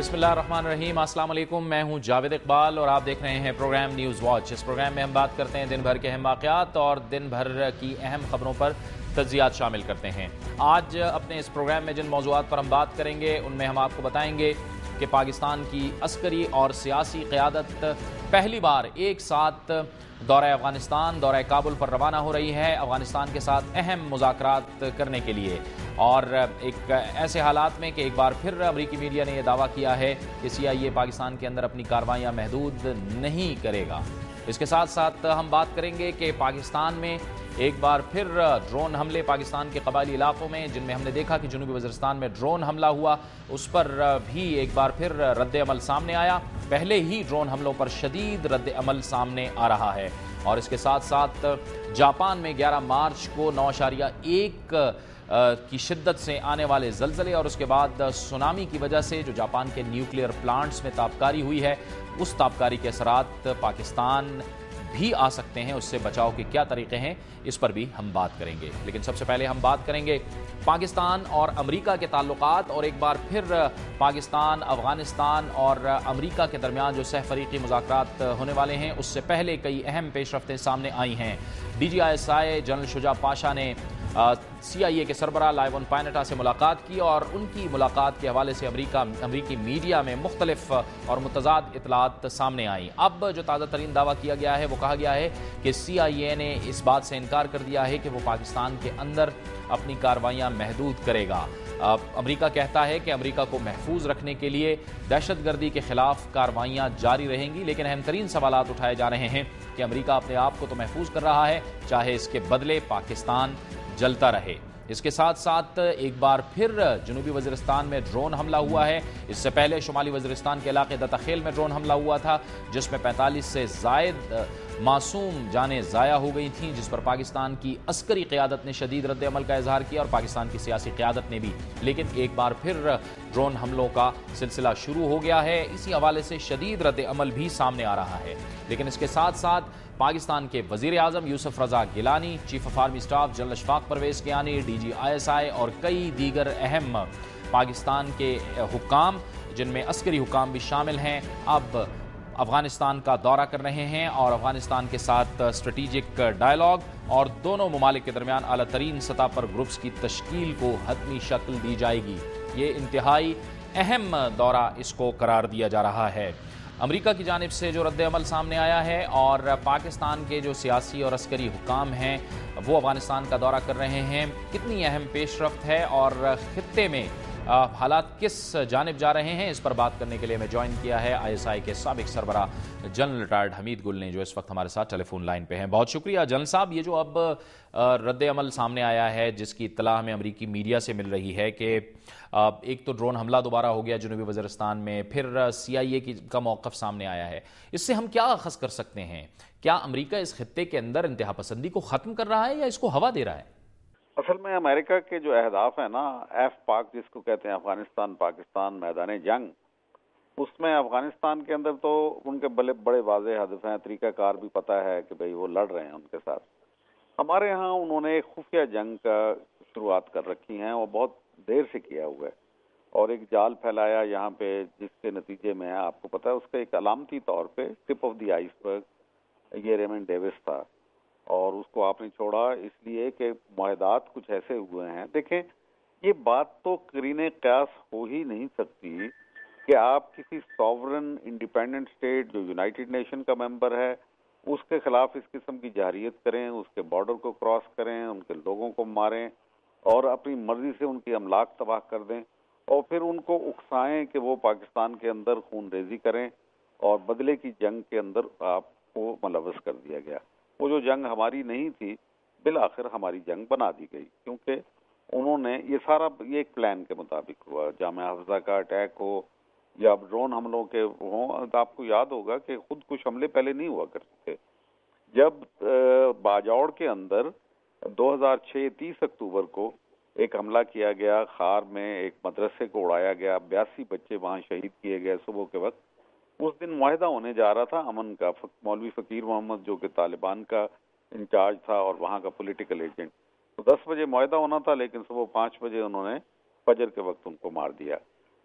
बिस्मिल्लाहिर्रहमानिर्रहीम। अस्सलाम वालेकुम। मैं हूं जावेद इकबाल और आप देख रहे हैं प्रोग्राम न्यूज़ वॉच। इस प्रोग्राम में हम बात करते हैं दिन भर के अहम वाक़यात और दिन भर की अहम खबरों पर तज्ज़ियात शामिल करते हैं। आज अपने इस प्रोग्राम में जिन मौज़ूआत पर हम बात करेंगे उनमें हम आपको बताएंगे कि पाकिस्तान की अस्करी और सियासी क़यादत पहली बार एक साथ दौरे अफ़गानिस्तान, दौरे काबुल पर रवाना हो रही है अफ़गानिस्तान के साथ अहम मुज़ाकरात करने के लिए। और एक ऐसे हालात में कि एक बार फिर अमरीकी मीडिया ने यह दावा किया है कि CIA पाकिस्तान के अंदर अपनी कार्रवाइयाँ महदूद नहीं करेगा। इसके साथ साथ हम बात करेंगे कि पाकिस्तान में एक बार फिर ड्रोन हमले पाकिस्तान के कबायली इलाकों में, जिनमें हमने देखा कि जनूबी वज़ीरिस्तान में ड्रोन हमला हुआ, उस पर भी एक बार फिर रद्द अमल सामने आया। पहले ही ड्रोन हमलों पर शदीद रद्द अमल सामने आ रहा है। और इसके साथ साथ जापान में 11 मार्च को 9.1 की शिद्दत से आने वाले ज़लज़ले और उसके बाद सुनामी की वजह से जो जापान के न्यूक्लियर प्लांट्स में ताबकारी हुई है, उस ताबकारी के असरात पाकिस्तान भी आ सकते हैं। उससे बचाव के क्या तरीके हैं, इस पर भी हम बात करेंगे। लेकिन सबसे पहले हम बात करेंगे पाकिस्तान और अमेरिका के ताल्लुकात और एक बार फिर पाकिस्तान, अफगानिस्तान और अमेरिका के दरमियान जो सहफरीकी मुज़ाकरात होने वाले हैं, उससे पहले कई अहम पेशरफ्तें सामने आई हैं। DGISI जनरल शुजा पाशा ने CIA के सरबराह लाइवन पायनेटा से मुलाकात की और उनकी मुलाकात के हवाले से अमरीकी मीडिया में मुख्तलिफ और मुतज़ाद इतलात सामने आई। अब जो ताज़ा तरीन दावा किया गया है वो कहा गया है कि CIA ने इस बात से इनकार कर दिया है कि वो पाकिस्तान के अंदर अपनी कार्रवाइयाँ महदूद करेगा। अमरीका कहता है कि अमरीका को महफूज रखने के लिए दहशतगर्दी के खिलाफ कार्रवाइयाँ जारी रहेंगी, लेकिन अहम तरीन सवालात उठाए जा रहे हैं कि अमरीका अपने आप को तो महफूज कर रहा है, चाहे इसके बदले पाकिस्तान जलता रहे। इसके साथ साथ एक बार फिर जनूबी वज़ीरिस्तान में ड्रोन हमला हुआ है। इससे पहले शुमाली वज़ीरिस्तान के इलाके दत्ताखेल में ड्रोन हमला हुआ था, जिसमें 45 से ज़ायद मासूम जानें ज़ाया हो गई थीं, जिस पर पाकिस्तान की अस्करी क़यादत ने शदीद रद्द अमल का इजहार किया और पाकिस्तान की सियासी क़यादत ने भी। लेकिन एक बार फिर ड्रोन हमलों का सिलसिला शुरू हो गया है। इसी हवाले से शदीद रद्द अमल भी सामने आ रहा है। लेकिन इसके साथ साथ पाकिस्तान के वज़ीर आज़म Yousuf Raza Gilani, chief of army staff general Ashfaq Pervez Kayani, DGISI और कई दीगर अहम पाकिस्तान के हुक्काम, जिनमें अस्करी हुक्काम भी शामिल हैं, अब अफ़गानिस्तान का दौरा कर रहे हैं और अफ़गानिस्तान के साथ स्ट्रेटिजिक डायलॉग और दोनों ममालिक के दरमियान आला तरीन सतह पर ग्रुप्स की तश्कील को हतमी शक्ल दी जाएगी। ये इंतहाई अहम दौरा इसको करार दिया जा रहा है। अमेरिका की जानिब से जो रद्द अमल सामने आया है और पाकिस्तान के जो सियासी और अस्करी हुक्काम हैं वो अफ़गानिस्तान का दौरा कर रहे हैं, कितनी अहम पेशरफ्त है और ख़ित्ते में हालात किस जानिब जा रहे हैं, इस पर बात करने के लिए मैं ज्वाइन किया है ISI के साबिक सरबराह जनरल रिटायर्ड हमीद गुल ने, जो इस वक्त हमारे साथ टेलीफोन लाइन पे हैं। बहुत शुक्रिया जनरल साहब। ये जो अब रद्द अमल सामने आया है, जिसकी इत्तला हमें अमरीकी मीडिया से मिल रही है कि एक तो ड्रोन हमला दोबारा हो गया जनूबी वज़ीरिस्तान में, फिर CIA का मौक़िफ़ सामने आया है, इससे हम क्या अख़ज़ कर सकते हैं? क्या अमरीका इस खित्ते के अंदर इंतहा पसंदी को ख़त्म कर रहा है या इसको हवा दे रहा है? असल में अमेरिका के जो अहदाफ है ना, पाक जिसको कहते हैं, अफगानिस्तान पाकिस्तान मैदान जंग, उसमें अफगानिस्तान के अंदर तो उनके बड़े वाज़ेह हदफ हैं, तरीक़ाकार भी पता है कि भाई वो लड़ रहे हैं उनके साथ। हमारे यहाँ उन्होंने खुफिया जंग का शुरुआत कर रखी है और बहुत देर से किया हुआ है और एक जाल फैलाया यहाँ पे, जिसके नतीजे में आपको पता है उसका एक अलामती तौर पे टिप ऑफ द आइसबर्ग ये रेमंड डेविस था और उसको आपने छोड़ा इसलिए कि मुआहदात कुछ ऐसे हुए हैं। देखें, ये बात तो करीने क़यास हो ही नहीं सकती कि आप किसी सॉवरन इंडिपेंडेंट स्टेट जो यूनाइटेड नेशन का मेंबर है उसके खिलाफ इस किस्म की जारियत करें, उसके बॉर्डर को क्रॉस करें, उनके लोगों को मारें और अपनी मर्जी से उनकी अमलाक तबाह कर दें और फिर उनको उकसाएं कि वो पाकिस्तान के अंदर खून रेजी करें और बदले की जंग के अंदर आपको मुलव्वस कर दिया गया। वो जो जंग हमारी नहीं थी, बिल आखिर हमारी जंग बना दी गई, क्योंकि उन्होंने ये सारा ये एक प्लान के मुताबिक हुआ। जामा हफ्जा का अटैक हो या ड्रोन हमलों के हों, तो आपको याद होगा कि खुद कुछ हमले पहले नहीं हुआ करते थे। जब बाजौड़ के अंदर 2006 30 अक्टूबर को एक हमला किया गया, खार में एक मदरसे को उड़ाया गया, 82 बच्चे वहां शहीद किए गए सुबह के वक्त। उस दिन मुआहदा होने जा रहा था अमन का। मौलवी फकीर मोहम्मद जो कि तालिबान का इंचार्ज था और वहां का पॉलिटिकल एजेंट, तो 10 बजे मुआहदा होना था, लेकिन सुबह 5 बजे उन्होंने फजर के वक्त उनको मार दिया।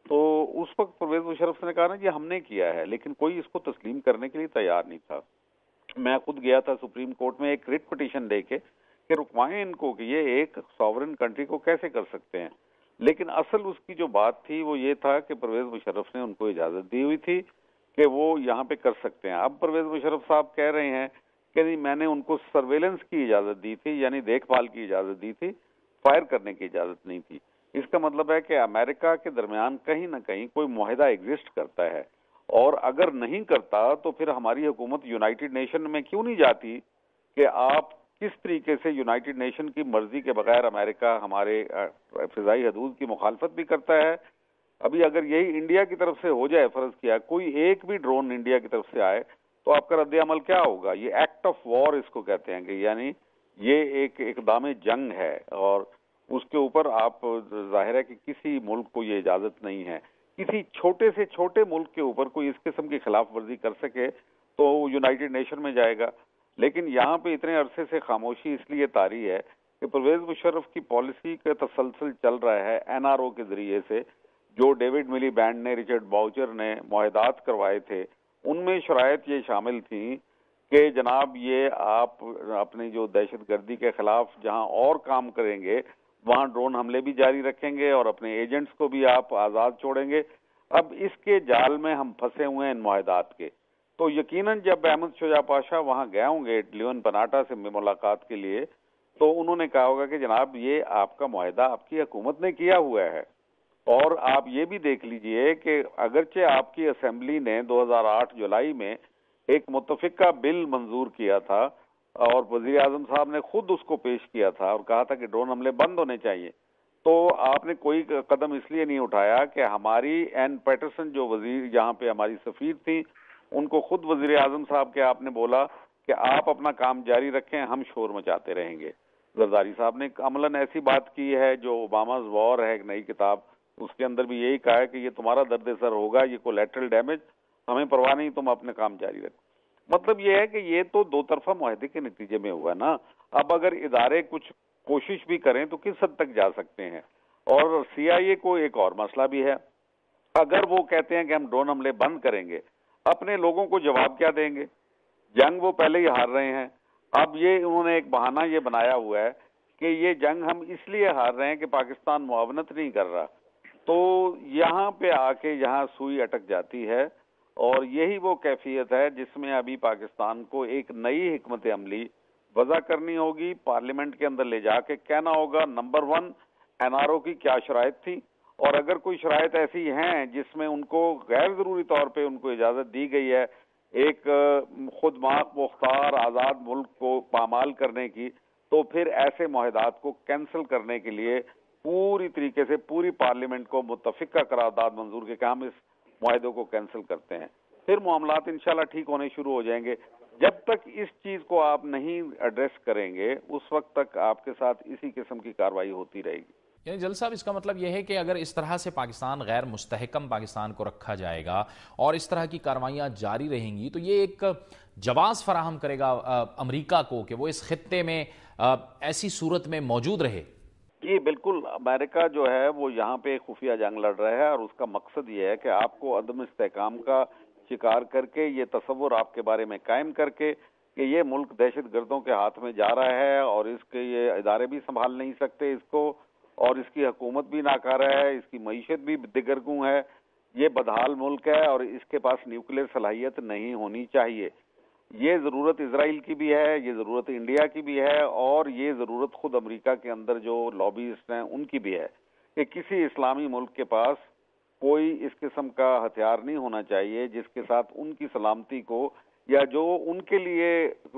تو اس وقت پرویز مشرف نے کہا نا یہ ہم نے کیا ہے، لیکن کوئی اس کو تسلیم کرنے کے لیے تیار نہیں تھا۔ میں خود گیا تھا سپریم کورٹ میں ایک ریٹ پٹیشن دے کے کہ رکوائیں ان کو کہ یہ ایک ساورن کنٹری کو کیسے کر سکتے ہیں، لیکن اصل اس کی جو بات تھی وہ یہ تھا کہ پرویز مشرف نے ان کو اجازت دی ہوئی تھی کہ وہ یہاں پہ کر سکتے ہیں۔ اب پرویز مشرف صاحب کہہ رہے ہیں کہ نہیں میں نے ان کو سرویلنس کی اجازت دی تھی، یعنی دیکھ بھال کی اجازت دی تھی، فائر کرنے کی اجازت نہیں تھی۔ اس کا مطلب ہے کہ امریکہ کے درمیان کہیں نہ کہیں کوئی معاہدہ ایگزسٹ کرتا ہے، اور اگر نہیں کرتا تو پھر ہماری حکومت یونائٹڈ نیشن میں کیوں نہیں جاتی کہ آپ کس طریقے سے یونائٹڈ نیشن کی مرضی کے بغیر امریکہ ہمارے فضائی حدود کی مخالفت بھی کرتا ہے۔ ابھی اگر یہی انڈیا کی طرف سے ہو جائے، فرض کیا کوئی ایک بھی ڈرون انڈیا کی طرف سے آئے تو آپ کا رد عمل کیا ہوگا؟ یہ ایکٹ آف وار اس کو کہتے ہیں، کہ یعنی یہ ایک اقدام جنگ ہے، اور اس کے اوپر آپ ظاہر ہے کہ کسی ملک کو یہ اجازت نہیں ہے کسی چھوٹے سے چھوٹے ملک کے اوپر کوئی اس قسم کی خلاف ورزی کر سکے تو یونائٹڈ نیشن میں جائے گا۔ لیکن یہاں پہ اتنے عرصے سے خاموشی اس لیے طاری ہے کہ پرویز مشرف کی پالیسی کا تسلسل چل رہا ہے این آر او کے ذریعے سے، جو ڈیوڈ ملی بینڈ نے، ریچرڈ باؤچر نے معاہدات کروائے تھے، ان میں شرائط یہ شامل تھیں کہ جناب یہ آپ اپنی جو دہشت گردی کے خلاف جہاں اور کام کریں گے وہاں ڈرون حملے بھی جاری رکھیں گے اور اپنے ایجنٹس کو بھی آپ آزاد چھوڑیں گے۔ اب اس کے جال میں ہم پھنسے ہوئے ہیں ان معاہدات کے، تو یقیناً جب احمد شجاع پاشا وہاں گئے ہوں گے لیون پناٹا سے ملاقات کے لیے، تو انہوں نے کہا ہوگا کہ جناب یہ آپ کا معاہدہ آپ کی حکومت نے کیا ہوا ہے، اور آپ یہ بھی دیکھ لیجئے کہ اگرچہ آپ کی اسمبلی نے 2008 جولائی میں ایک متفقہ بل منظور کیا تھا اور وزیر اعظم صاحب نے خود اس کو پیش کیا تھا اور کہا تھا کہ ڈرون حملے بند ہونے چاہیے، تو آپ نے کوئی قدم اس لیے نہیں اٹھایا کہ ہماری این پیٹرسن جو وزیر یہاں پہ ہماری سفیر تھی، ان کو خود وزیر اعظم صاحب کے آپ نے بولا کہ آپ اپنا کام جاری رکھیں، ہم شور مچاتے رہیں گے۔ زرداری صاحب نے عملاً ایسی بات کی ہے جو اوباماز وار ہے، ایک نئی کتاب، اس کے اندر بھی یہی کہا ہے کہ یہ تمہارا درد سر ہوگا، یہ کولیٹرل ڈیمیج، ہمیں پرواہ نہیں، تم اپنے کام جاری رکھو۔ مطلب یہ ہے کہ یہ تو دو طرفہ معاہدے کے نتیجے میں ہوا نا۔ اب اگر ادارے کچھ کوشش بھی کریں تو کس حد تک جا سکتے ہیں؟ اور سی آئی اے کو ایک اور مسئلہ بھی ہے، اگر وہ کہتے ہیں کہ ہم ڈرون حملے بند کریں گے، اپنے لوگوں کو جواب کیا دیں گے؟ جنگ وہ پہلے ہی ہار رہے ہیں، اب یہ انہوں نے ایک بہانہ یہ بنایا ہوا ہے کہ یہ جنگ ہم اس لیے ہار رہے ہیں کہ پاکستان معاونت نہیں کر رہا، تو یہاں پہ آ کے یہاں سوئی اٹک جاتی ہے، اور یہی وہ کیفیت ہے جس میں ابھی پاکستان کو ایک نئی حکمت عملی وضع کرنی ہوگی، پارلیمنٹ کے اندر لے جا کے کہنا ہوگا نمبر 1 این آر او کی کیا شرائط تھی، اور اگر کوئی شرائط ایسی ہیں جس میں ان کو غیر ضروری طور پہ ان کو اجازت دی گئی ہے ایک خود مختار آزاد ملک کو پامال کرنے کی، تو پھر ایسے معاہدات کو کینسل کرنے کے لیے پوری طریقے سے پوری پارلیمنٹ کو متفقہ قرارداد منظور کے کہ ہم اس معاہدوں کو کینسل کرتے ہیں، پھر معاملات انشاءاللہ ٹھیک ہونے شروع ہو جائیں گے۔ جب تک اس چیز کو آپ نہیں ایڈریس کریں گے اس وقت تک آپ کے ساتھ اسی قسم کی کارروائی ہوتی رہے گی۔ یعنی جل صاحب اس کا مطلب یہ ہے کہ اگر اس طرح سے پاکستان غیر مستحکم پاکستان کو رکھا جائے گا اور اس طرح کی کاروائیاں جاری رہیں گی تو یہ ایک جواز فراہم کرے گا امریکہ کو کہ وہ اس خطے میں ایسی صورت میں موجود رہے۔ جی بالکل، امریکہ جو ہے وہ یہاں پہ خفیہ جنگ لڑ رہا ہے، اور اس کا مقصد یہ ہے کہ آپ کو عدم استحکام کا شکار کر کے یہ تصور آپ کے بارے میں قائم کر کے کہ یہ ملک دہشت گردوں کے ہاتھ میں جا رہا ہے اور اس کے یہ ادارے بھی سنبھال نہیں سکتے اس کو، اور اس کی حکومت بھی ناکارہ ہے، اس کی معیشت بھی دگرگوں ہے، یہ بدحال ملک ہے اور اس کے پاس نیوکلیر صلاحیت نہیں ہونی چاہیے۔ یہ ضرورت اسرائیل کی بھی ہے، یہ ضرورت انڈیا کی بھی ہے، اور یہ ضرورت خود امریکہ کے اندر جو لابیسٹ ہیں ان کی بھی ہے کہ کسی اسلامی ملک کے پاس کوئی اس قسم کا ہتھیار نہیں ہونا چاہیے جس کے ساتھ ان کی سلامتی کو یا جو ان کے لیے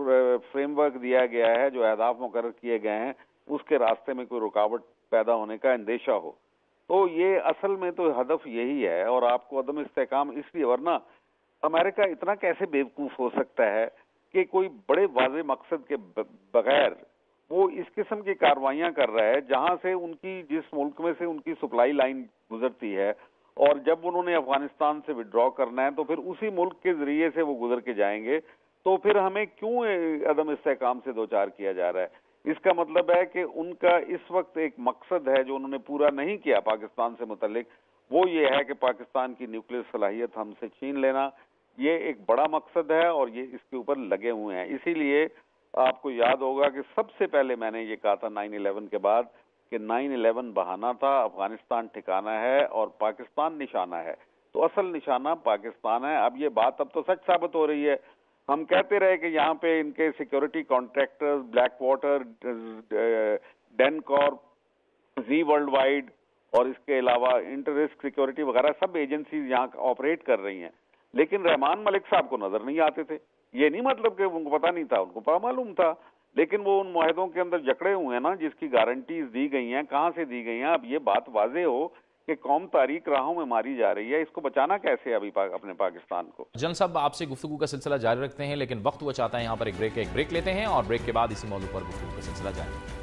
فریم ورک دیا گیا ہے، جو اہداف مقرر کیے گئے ہیں، اس کے راستے میں کوئی رکاوٹ پیدا ہونے کا اندیشہ ہو۔ تو یہ اصل میں تو ہدف یہی ہے، اور آپ کو عدم استحکام اس لیے، ورنہ امریکہ اتنا کیسے بیوقوف ہو سکتا ہے کہ کوئی بڑے واضح مقصد کے بغیر وہ اس قسم کی کاروائیاں کر رہا ہے جہاں سے ان کی جس ملک میں سے ان کی سپلائی لائن گزرتی ہے، اور جب انہوں نے افغانستان سے وڈرا کرنا ہے تو پھر اسی ملک کے ذریعے سے وہ گزر کے جائیں گے، تو پھر ہمیں کیوں عدم استحکام سے دوچار کیا جا رہا ہے؟ اس کا مطلب ہے کہ ان کا اس وقت ایک مقصد ہے جو انہوں نے پورا نہیں کیا پاکستان سے متعلق، وہ یہ ہے کہ پاکستان کی نیوکلیئر صلاحیت ہم سے چھین لینا، یہ ایک بڑا مقصد ہے اور یہ اس کے اوپر لگے ہوئے ہیں۔ اسی لیے آپ کو یاد ہوگا کہ سب سے پہلے میں نے یہ کہا تھا 9/11 کے بعد کہ 9/11 بہانہ تھا، افغانستان ٹھکانہ ہے اور پاکستان نشانہ ہے، تو اصل نشانہ پاکستان ہے۔ اب یہ بات اب تو سچ ثابت ہو رہی ہے۔ ہم کہتے رہے کہ یہاں پہ ان کے security contractors, Blackwater, DynCorp, Xe Worldwide اور اس کے علاوہ انٹر رسک سیکیورٹی وغیرہ سب ایجنسیز یہاں آپریٹ کر رہی ہیں، لیکن رحمان ملک صاحب کو نظر نہیں آتے تھے۔ یہ نہیں مطلب کہ ان کو پتہ نہیں تھا، ان کو پتہ معلوم تھا، لیکن وہ ان معاہدوں کے اندر جکڑے ہوئے ہیں نا، جس کی گارنٹیز دی گئی ہیں، کہاں سے دی گئی ہیں۔ اب یہ بات واضح ہو کہ قوم تاریک راہوں میں ماری جا رہی ہے، اس کو بچانا کیسے ابھی اپنے پاکستان کو؟ جنرل صاحب، آپ سے گفتگو کا سلسلہ جاری رکھتے ہیں، لیکن وقت وہ چاہتا ہے یہاں پر ایک بریک لیتے ہیں اور بریک کے بعد اسی موضوع پر گفتگو کا سلسلہ جاری۔